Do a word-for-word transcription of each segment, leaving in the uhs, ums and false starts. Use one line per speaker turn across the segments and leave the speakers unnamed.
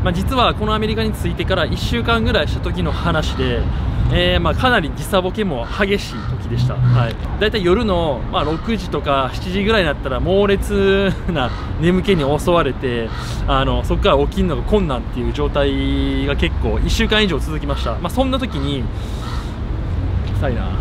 まあ、実はこのアメリカに着いてからいっしゅうかんぐらいした時の話で、えー、まあかなり時差ボケも激しい時でした。はい、だいたい夜の、まあ、ろくじとかしちじぐらいになったら猛烈な眠気に襲われて、あのそこから起きるのが困難っていう状態が結構いっしゅうかん以上続きました。まあ、そんな時に臭いな、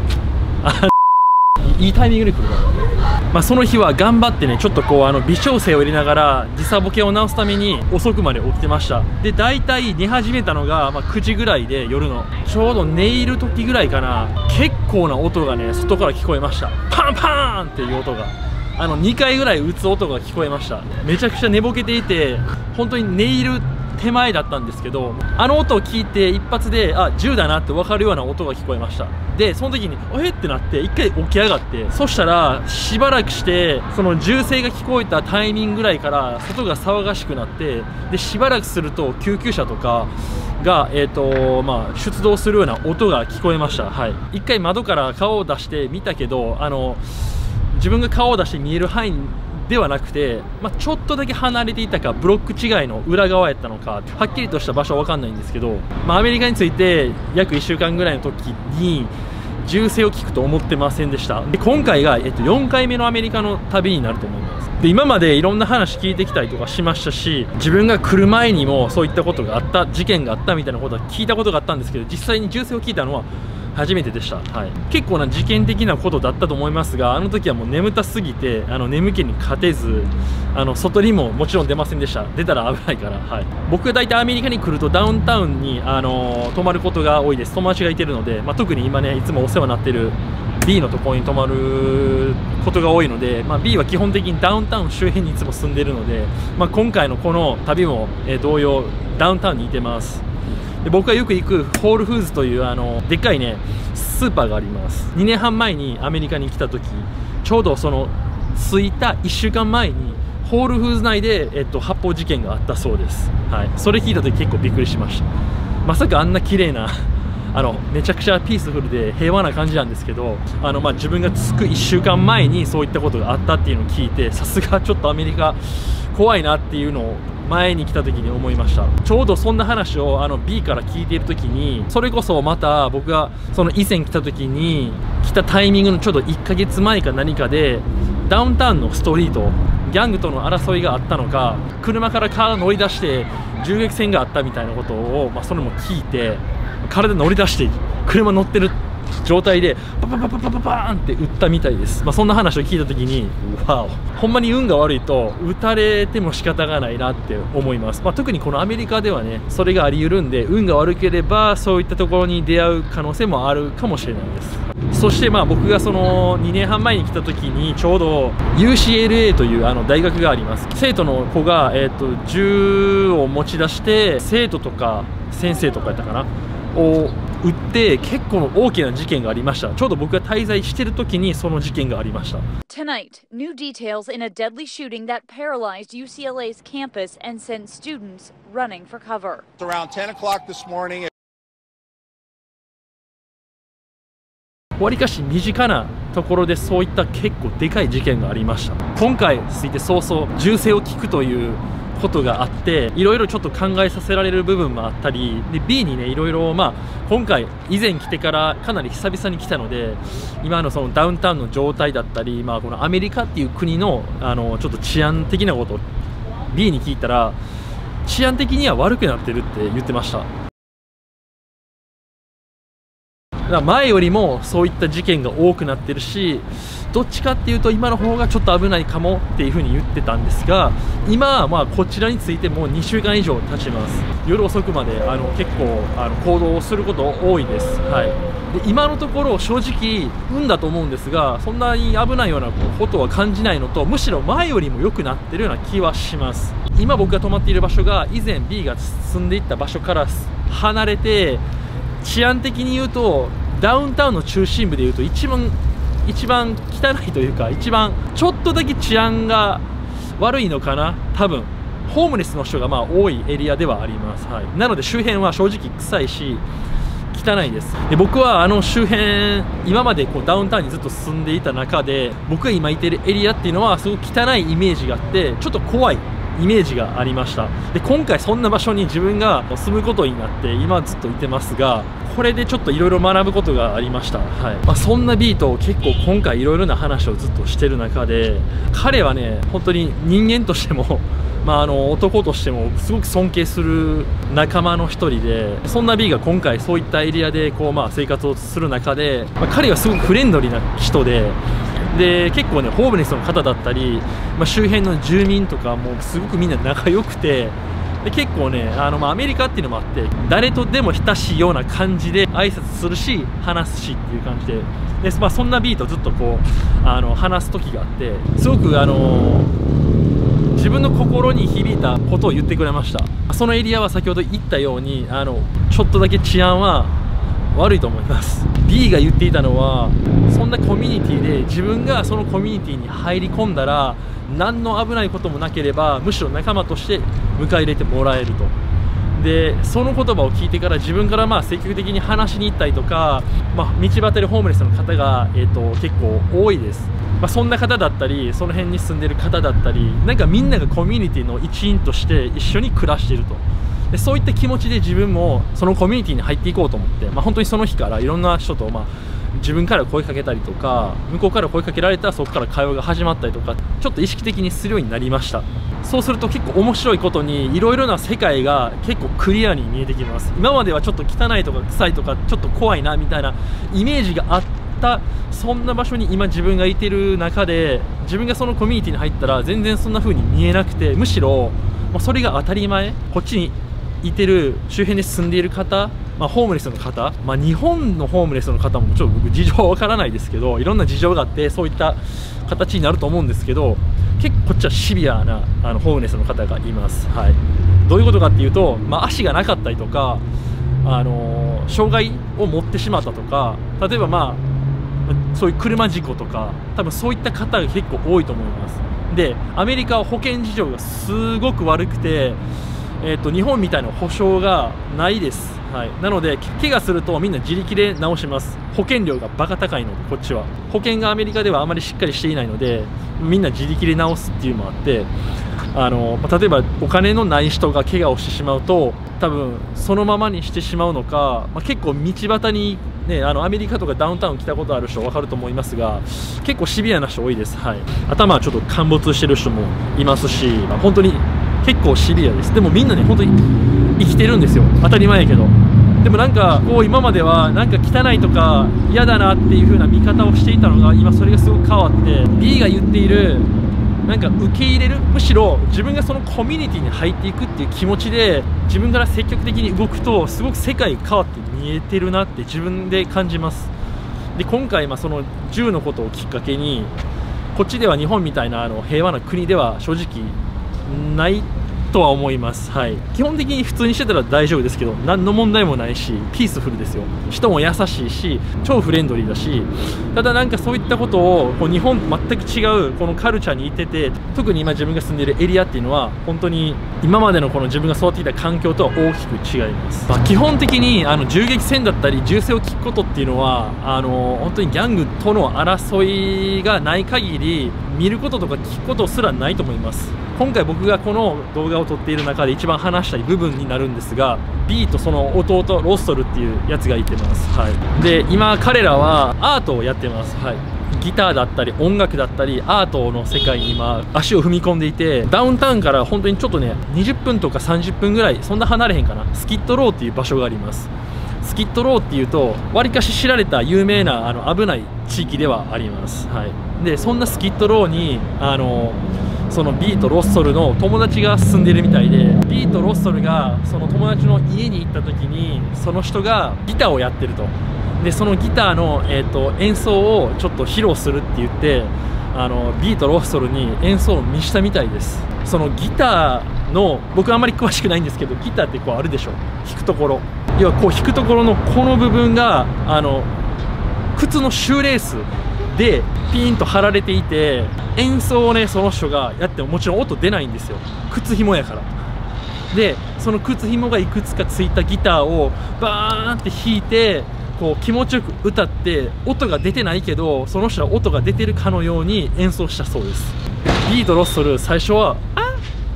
いいタイミングで来るから、まあ、その日は頑張ってね、ちょっとこうあの微調整を入れながら時差ボケを直すために遅くまで起きてました。で大体寝始めたのが、まあ、くじぐらいで、夜のちょうど寝入る時ぐらいかな、結構な音がね外から聞こえました。パンパーンっていう音が、あのにかいぐらい打つ音が聞こえました。めちゃくちゃ寝ぼけていて、本当に寝入る手前だったんですけど、あの音を聞いて一発で、あ、銃だなって分かるような音が聞こえました。でその時にえってなって一回起き上がって、そしたらしばらくしてその銃声が聞こえたタイミングぐらいから外が騒がしくなって、でしばらくすると救急車とかが、えーとまあ、出動するような音が聞こえました。はい、一回窓から顔を出して見たけど、あの自分が顔を出して見える範囲ではなくて、まあ、ちょっとだけ離れていたか、ブロック違いの裏側やったのか、はっきりとした場所は分かんないんですけど、まあ、アメリカに着いて約いっしゅうかんぐらいの時に銃声を聞くと思ってませんでした。で今回が、えっと、よんかいめのアメリカの旅になると思います。で今までいろんな話聞いてきたりとかしましたし、自分が来る前にもそういったことがあった、事件があったみたいなことは聞いたことがあったんですけど、実際に銃声を聞いたのは初めてでした。はい、結構な事件的なことだったと思いますが、あの時はもう眠たすぎて、あの眠気に勝てず、あの外にももちろん出ませんでした。出たら危ないから。はい、僕は大体アメリカに来るとダウンタウンに、あのー、泊まることが多いです。友達がいてるので、まあ、特に今ねいつもお世話になってる B のところに泊まることが多いので、まあ、B は基本的にダウンタウン周辺にいつも住んでるので、まあ、今回のこの旅も、えー、同様ダウンタウンにいてます。で僕がよく行くホールフーズというあのでっかいねスーパーがあります。にねんはん前にアメリカに来た時、ちょうどその着いたいっしゅうかんまえにホールフーズ内で、えっと、発砲事件があったそうです。はい、それ聞いた時結構びっくりしました。まさかあんな綺麗なあのめちゃくちゃピースフルで平和な感じなんですけど、あの、まあ、自分が着くいっしゅうかんまえにそういったことがあったっていうのを聞いて、さすがちょっとアメリカ怖いなっていうのを前に来た時に思いました。ちょうどそんな話をあの B から聞いている時に、それこそまた僕がその以前来た時に来たタイミングのちょうどいっかげつまえか何かで、ダウンタウンのストリートギャングとの争いがあったのか、車からカー乗り出して銃撃戦があったみたいなことを、まあ、それも聞いて、体乗り出して車乗ってる状態でパパパパパパパーンって撃ったみたいです。まあ、そんな話を聞いた時に、わお、ほんまに運が悪いと撃たれても仕方がないなって思います。まあ、特にこのアメリカではねそれがあり得るんで、運が悪ければそういったところに出会う可能性もあるかもしれないです。そしてまあ僕がそのにねんはんまえに来た時に、ちょうど ユーシーエルエー というあの大学があります。生徒の子が、えー、と銃を持ち出して生徒とか先生とかやったかなを撃って結構大きな事件がありました。ちょうど僕が滞在している時にその事件がありました。
Tonight, new details in a deadly shooting that paralyzed U C L A's campus and sent students running for cover.
Around ten o'clock this morning.
わりかし身近なところでそういった結構でかい事件がありました。今回ついて早々銃声を聞くということがあって、いろいろちょっと考えさせられる部分もあったりで、 B にねいろいろ、まあ今回以前来てからかなり久々に来たので、今のそのダウンタウンの状態だったり、まあこのアメリカっていう国のあのちょっと治安的なことを B に聞いたら、治安的には悪くなってるって言ってました。だから前よりもそういった事件が多くなってるし、どっちかっていうと今の方がちょっと危ないかもっていう風に言ってたんですが、今はまあこちらについてもうにしゅうかん以上経ちます。夜遅くまであの結構あの行動をすること多いです。はい、で今のところ正直運だと思うんですが、そんなに危ないようなことは感じないのと、むしろ前よりも良くなってるような気はします。今僕が泊まっている場所が以前 B が住んでいった場所から離れて、治安的に言うとダウンタウンの中心部でいうと一番一番汚いというか、一番ちょっとだけ治安が悪いのかな。多分ホームレスの人がまあ多いエリアではあります。はい、なので周辺は正直臭いし汚いです。で僕はあの周辺、今までこうダウンタウンにずっと住んでいた中で、僕が今いてるエリアっていうのはすごく汚いイメージがあって、ちょっと怖いイメージがありました。で今回そんな場所に自分が住むことになって今ずっといてますが、これでちょっといろいろ学ぶことがありました。はいまあ、そんなビートを結構今回いろいろな話をずっとしてる中で、彼はね本当に人間としてもまあ、あの男としてもすごく尊敬する仲間の一人で、そんな B が今回そういったエリアでこう、まあ、生活をする中で、まあ、彼はすごくフレンドリーな人で、で結構ねホームレスの方だったり、まあ、周辺の住民とかもすごくみんな仲良くて、で結構ねあの、まあ、アメリカっていうのもあって誰とでも親しいような感じで挨拶するし話すしっていう感じで、で、まあ、そんな B とずっとこうあの話す時があって、すごくあの自分の心に響いたことを言ってくれました。そのエリアは先ほど言ったようにあのちょっとだけ治安は悪いと思います。 B が言っていたのは、そんなコミュニティで自分がそのコミュニティに入り込んだら何の危ないこともなければむしろ仲間として迎え入れてもらえると。でその言葉を聞いてから自分からまあ積極的に話しに行ったりとか、まあ、道端でホームレスの方が、えー、と結構多いです。まあ、そんな方だったりその辺に住んでる方だったり、なんかみんながコミュニティの一員として一緒に暮らしていると。でそういった気持ちで自分もそのコミュニティに入っていこうと思って、まあ、本当にその日からいろんな人と、まあ、自分から声かけたりとか向こうから声かけられたらそこから会話が始まったりとかちょっと意識的にするようになりました。そうすると結構面白いことにいろいろな世界が結構クリアに見えてきます。今まではちょっと汚いとか臭いとかちょっと怖いなみたいなイメージがあって、そんな場所に今自分がいてる中で自分がそのコミュニティに入ったら全然そんな風に見えなくて、むしろもうそれが当たり前、こっちにいてる周辺で住んでいる方、まあ、ホームレスの方、まあ、日本のホームレスの方もちょっと僕事情はわからないですけど、いろんな事情があってそういった形になると思うんですけど、結構こっちはシビアなあのホームレスの方がいます。はい、どういうことかっていうと、まあ、足がなかったりとか、あのー、障害を持ってしまったとか、例えばまあそういう車事故とか、多分そういった方が結構多いと思います。でアメリカは保険事情がすごく悪くて、えー、と日本みたいな保証がないです。はい、なので怪我するとみんな自力で治します。保険料がバカ高いので、こっちは保険がアメリカではあまりしっかりしていないのでみんな自力で治すっていうのもあって、あの例えばお金のない人が怪我をしてしまうと多分そのままにしてしまうのか、まあ、結構道端にね、あのアメリカとかダウンタウン来たことある人分かると思いますが、結構シビアな人多いです。はい、頭はちょっと陥没してる人もいますし、まあ、本当に結構シビアです。でもみんなね本当に生きてるんですよ。当たり前やけど、でもなんかこう今まではなんか汚いとか嫌だなっていう風な見方をしていたのが今それがすごく変わって、 B が言っているなんか受け入れる、むしろ自分がそのコミュニティに入っていくっていう気持ちで自分から積極的に動くとすごく世界が変わって見えてるなって自分で感じます。で今回まあその銃のことをきっかけに、こっちでは日本みたいなあの平和な国では正直ないとは思います。はい、基本的に普通にしてたら大丈夫ですけど、何の問題もないしピースフルですよ。人も優しいし超フレンドリーだし、ただなんかそういったことをこう日本と全く違うこのカルチャーにいてて、特に今自分が住んでいるエリアっていうのは本当に今までのこの自分が育っていた環境とは大きく違います。まあ、基本的にあの銃撃戦だったり銃声を聞くことっていうのはあの本当にギャングとの争いがない限り見ることとか聞くことすらないと思います。今回僕がこの動画を撮っている中で一番話したい部分になるんですが、 B とその弟ロストルっていうやつがいてます。はい、で今彼らはアートをやってます。はい、ギターだったり音楽だったりアートの世界に今足を踏み込んでいて、ダウンタウンから本当にちょっとねにじゅっぷんとかさんじゅっぷんぐらいそんな離れへんかな、スキッドローっていう場所があります。スキッドローっていうとわりかし知られた有名なあの危ない地域ではあります。はい、でそんなスキッドローにあのその B とロストルの友達が住んでるみたいで、 B とロストルがその友達の家に行った時にその人がギターをやってると。でそのギターの、えー、と演奏をちょっと披露するって言ってあの B とロストルに演奏を見したみたいです。そのギターの僕あんまり詳しくないんですけど、ギターってこうあるでしょ、弾くところ、要はこう弾くところのこの部分があの靴のシューレースでピーンと張られていて、演奏をねその人がやってももちろん音出ないんですよ、靴紐やから。でその靴紐がいくつかついたギターをバーンって弾いてこう気持ちよく歌って、音が出てないけどその人は音が出てるかのように演奏したそうです。 B とロストル最初は「あっ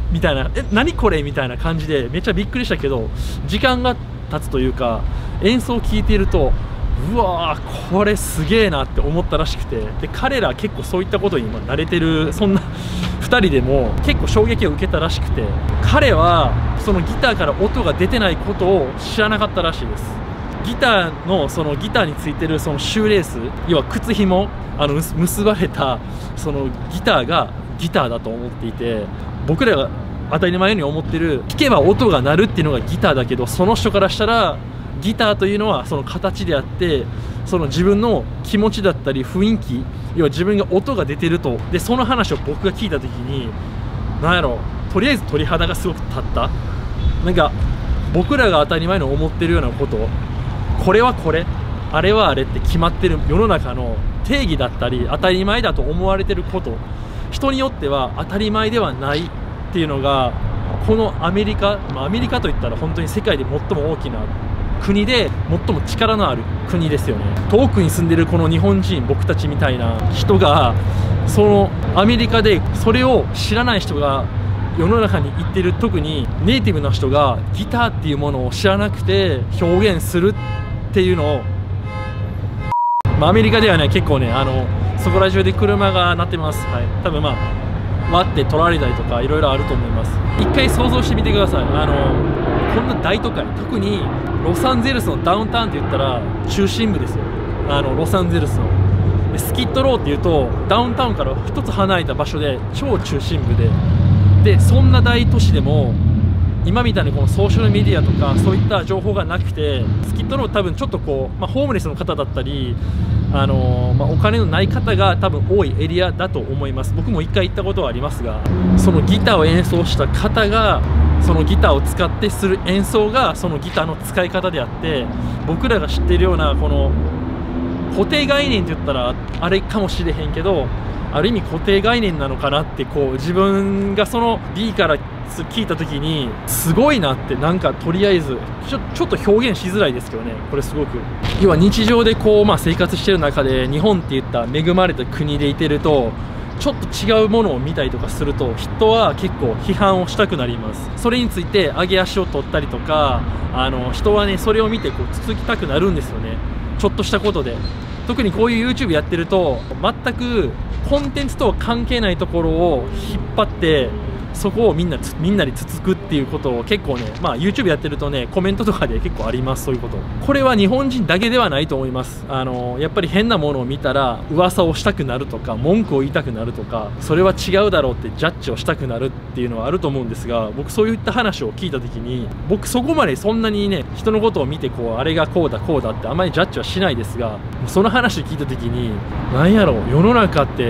みたいな、え何これみたいな感じでめっちゃびっくりしたけど、時間が経つというか演奏を聴いていると、うわーこれすげえなって思ったらしくて、で彼ら結構そういったことに今慣れてる、そんなふたりでも結構衝撃を受けたらしくて、彼はそのギターから音が出てないことを知らなかったらしいです。ギターのそのギターについてるそのシューレース、要は靴ひも、あの結ばれたそのギターがギターだと思っていて、僕らが当たり前に思ってる弾けば音が鳴るっていうのがギターだけど、その人からしたらギターというのはその形であって、その自分の気持ちだったり雰囲気、要は自分が音が出てると。でその話を僕が聞いた時に、なんやろ、とりあえず鳥肌がすごく立った。なんか僕らが当たり前に思ってるようなこと、これはこれ、あれはあれって決まってる世の中の定義だったり、当たり前だと思われてること、人によっては当たり前ではないっていうのが、このアメリカ、まあ、アメリカといったら本当に世界で最も大きな国で最も力のある国ですよね。遠くに住んでるこの日本人、僕たちみたいな人が、そのアメリカでそれを知らない人が世の中に行ってる、特にネイティブな人がギターっていうものを知らなくて表現するっていうのを、まあ、アメリカではね結構ね、あのそこら中で車が鳴ってます。はい、多分まあ割って取られたりとかいろいろあると思います。一回想像してみてください。あのこんな大都会、特にロサンゼルスのダウンタウンって言ったら中心部ですよ。あのロサンゼルスのでスキッドローっていうとダウンタウンから一つ離れた場所で超中心部で、でそんな大都市でも今みたいにこのソーシャルメディアとかそういった情報がなくて、スキッドロー多分ちょっとこう、まあ、ホームレスの方だったり、あのーまあ、お金のない方が多分多いエリアだと思います。僕も一回行ったことはありますが、そのギターを演奏した方がそのギターを使ってする演奏がそのギターの使い方であって、僕らが知っているようなこの固定概念って言ったらあれかもしれへんけど、ある意味固定概念なのかなって、こう自分がその B から聞いた時にすごいなって、なんかとりあえずちょ、ちょっと表現しづらいですけどね、これすごく要は日常でこう、まあ、生活してる中で日本っていった恵まれた国でいてると、ちょっと違うものを見たりとかすると人は結構批判をしたくなります。それについて上げ足を取ったりとか、あの人はねそれを見てこうつつきたくなるんですよね、ちょっとしたことで。特にこういう YouTube やってると全くコンテンツとは関係ないところを引っ張ってそこをみんなみんなにつつくっていうことを結構ね、まあ YouTube やってるとねコメントとかで結構あります。そういうこと、これは日本人だけではないと思います。あのやっぱり変なものを見たら噂をしたくなるとか文句を言いたくなるとか、それは違うだろうってジャッジをしたくなるっていうのはあると思うんですが、僕そういった話を聞いた時に、僕そこまでそんなにね人のことを見てこうあれがこうだこうだってあまりジャッジはしないですが、その話を聞いた時に何やろう、世の中って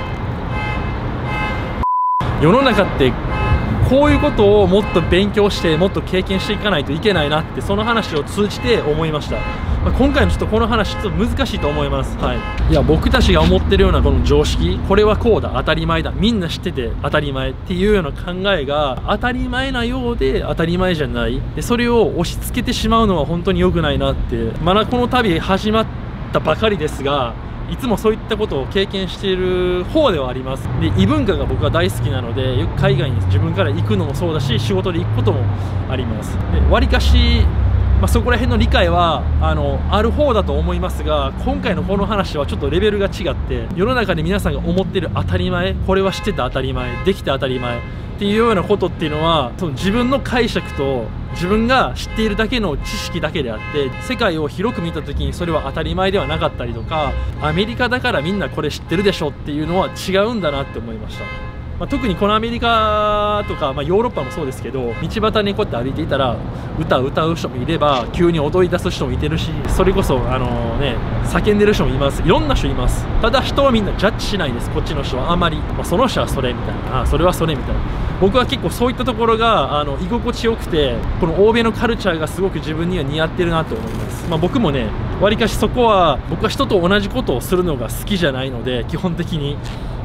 世の中ってこういうことをもっと勉強してもっと経験していかないといけないなって、その話を通じて思いました。まあ、今回のちょっとこの話ちょっと難しいと思います。はい、いや僕たちが思ってるようなこの常識、これはこうだ当たり前だみんな知ってて当たり前っていうような考えが当たり前なようで当たり前じゃない、でそれを押し付けてしまうのは本当に良くないなって。まだこの旅始まったばかりですが、いつもそういったことを経験している方ではあります。で異文化が僕は大好きなので、よく海外に自分から行くのもそうだし仕事で行くこともあります。でわりかし、まあ、そこら辺の理解はあのある方だと思いますが、今回のこの話はちょっとレベルが違って、世の中で皆さんが思っている当たり前、これは知ってた当たり前、できて当たり前っていうようなことっていうのは、その自分の解釈と自分が知っているだけの知識だけであって、世界を広く見た時にそれは当たり前ではなかったりとか、アメリカだからみんなこれ知ってるでしょっていうのは違うんだなって思いました。まあ、特にこのアメリカとか、まあ、ヨーロッパもそうですけど、道端にこうやって歩いていたら歌を歌う人もいれば急に踊り出す人もいてるし、それこそあのね叫んでる人もいます。いろんな人います。ただ人はみんなジャッジしないです。こっちの人はあまり、まあ、その人はそれみたいな、あそれはそれみたいな。僕は結構そういったところがあの居心地よくて、この欧米のカルチャーがすごく自分には似合ってるなと思います。まあ、僕もねわりかしそこは僕は人と同じことをするのが好きじゃないので、基本的に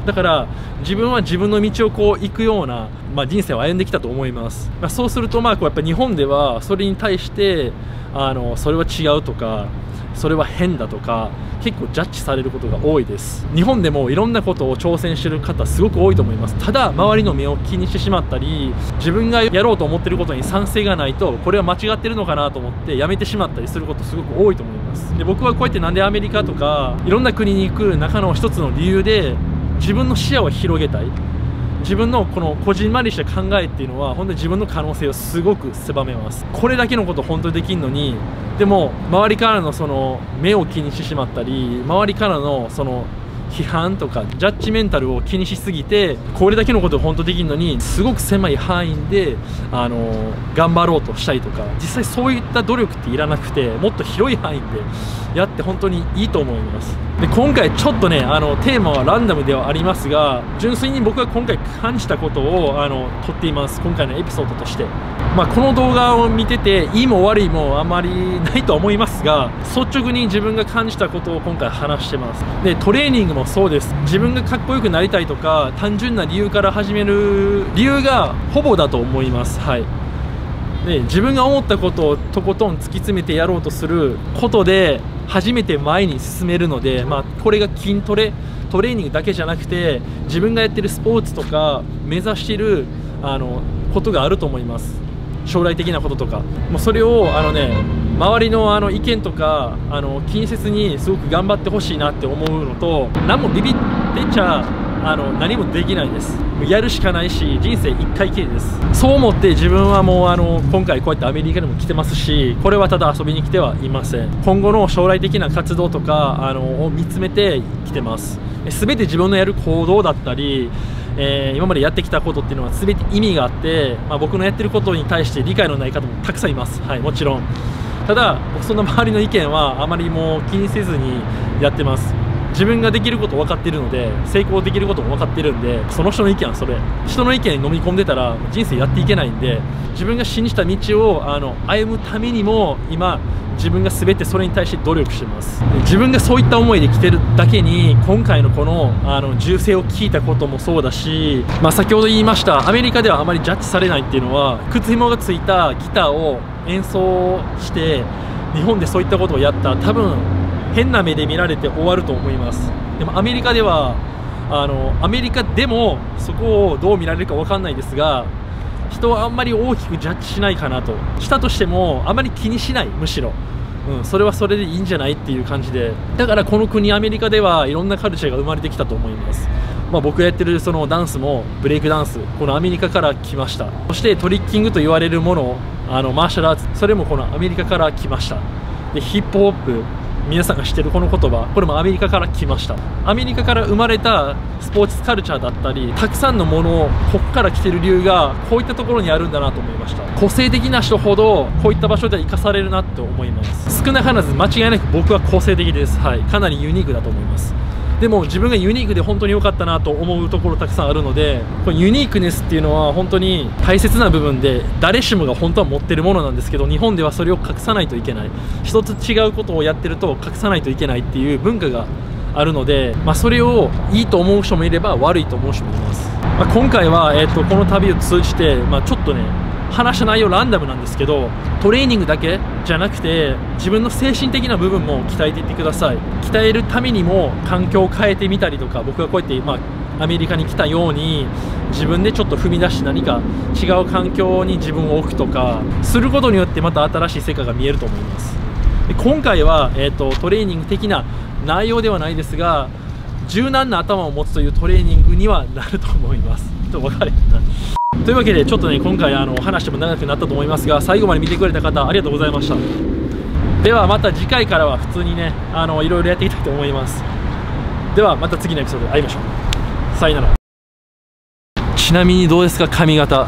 だから自分は自分の道をこう行くような、まあ、人生を歩んできたと思います。まあ、そうするとまあこうやっぱ日本ではそれに対してあのそれは違うとかそれは変だとか結構ジャッジされることが多いです。日本でもいろんなことを挑戦してる方すごく多いと思います。ただ周りの目を気にしてしまったり自分がやろうと思ってることに賛成がないとこれは間違ってるのかなと思ってやめてしまったりすることすごく多いと思います。で僕はこうやってなんでアメリカとかいろんな国に行く中の一つの理由で自分の視野を広げたい、自分のこのこじんまりした考えっていうのは本当に自分の可能性をすごく狭めます。これだけのこと本当にできるのにでも周りからのその目を気にしてしまったり周りからのその批判とかジャッジメンタルを気にしすぎてこれだけのことを本当できるのにすごく狭い範囲であの頑張ろうとしたりとか実際そういった努力っていらなくてもっと広い範囲でやって本当にいいと思います。で今回ちょっとねあのテーマはランダムではありますが純粋に僕が今回感じたことをあの撮っています。今回のエピソードとして、まあ、この動画を見てていいも悪いもあまりないとは思いますが率直に自分が感じたことを今回話してます。でトレーニングもそうです。自分がかっこよくなりたいとか単純な理由から始める理由がほぼだと思います。はい。で自分が思ったことをとことん突き詰めてやろうとすることで初めて前に進めるので、まあ、これが筋トレトレーニングだけじゃなくて自分がやってるスポーツとか目指しているあのことがあると思います。将来的なこととかもうそれをあのね周りのあの意見とかあの気にせずにすごく頑張ってほしいなって思うのと何もビビってちゃあの何もできないです。やるしかないし人生いっかいきりです。そう思って自分はもうあの今回こうやってアメリカにも来てますしこれはただ遊びに来てはいません。今後の将来的な活動とかあのを見つめて来てます。全て自分のやる行動だったりえー、今までやってきたことっていうのは全て意味があって、まあ、僕のやってることに対して理解のない方もたくさんいます。はい、もちろん。ただ僕そんな周りの意見はあまりもう気にせずにやってます。自分ができること分かっているので成功できることも分かってるんでその人の意見はそれ人の意見に飲み込んでたら人生やっていけないんで自分が信じた道をあの歩むためにも今自分が全てそれに対して努力してます。自分がそういった思いで来てるだけに今回のこのあの銃声を聞いたこともそうだし、まあ、先ほど言いましたアメリカではあまりジャッジされないっていうのは靴紐がついたギターを演奏して日本でそういったことをやったら多分変な目で見られて終わると思います。でもアメリカではあのアメリカでもそこをどう見られるか分かんないですが人はあんまり大きくジャッジしないかなとしたとしてもあまり気にしないむしろ、うん、それはそれでいいんじゃないっていう感じでだからこの国アメリカではいろんなカルチャーが生まれてきたと思います。まあ、僕がやってるそのダンスもブレイクダンスこのアメリカから来ました。そしてトリッキングと言われるものあのマーシャルアーツそれもこのアメリカから来ました。でヒップホップ皆さんが知ってるこの言葉これもアメリカから来ました。アメリカから生まれたスポーツカルチャーだったりたくさんのものをここから来てる理由がこういったところにあるんだなと思いました。個性的な人ほどこういった場所では生かされるなと思います。少なからず間違いなく僕は個性的です。はい、かなりユニークだと思います。でも自分がユニークで本当に良かったなと思うところたくさんあるのでこのユニークネスっていうのは本当に大切な部分で誰しもが本当は持ってるものなんですけど日本ではそれを隠さないといけない一つ違うことをやってると隠さないといけないっていう文化があるので、まあ、それをいいと思う人もいれば悪いと思う人もいます。まあ、今回は、えーとこの旅を通じて、まあ、ちょっとね話した内容ランダムなんですけどトレーニングだけじゃなくて自分の精神的な部分も鍛えていってください。鍛えるためにも環境を変えてみたりとか僕がこうやって、まあ、アメリカに来たように自分でちょっと踏み出して何か違う環境に自分を置くとかすることによってまた新しい世界が見えると思います。で今回は、えーと、トレーニング的な内容ではないですが柔軟な頭を持つというトレーニングにはなると思います。ちょっと分かれへんなというわけでちょっとね今回あの話しても長くなったと思いますが最後まで見てくれた方ありがとうございました。ではまた次回からは普通にねあのいろいろやっていきたいと思います。ではまた次のエピソードで会いましょう。さよなら。ちなみにどうですか髪型。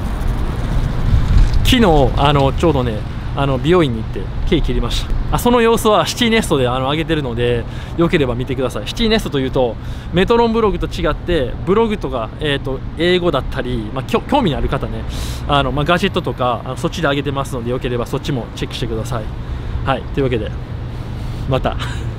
昨日あのちょうどねあの美容院に行って毛切りました。あその様子はシティネストであの上げてるのでよければ見てください。シティネストというとメトロンブログと違ってブログとか、えー、と英語だったり、まあ、興味のある方ねあの、まあ、ガジェットとかあのそっちで上げてますのでよければそっちもチェックしてください。はい、というわけでまた。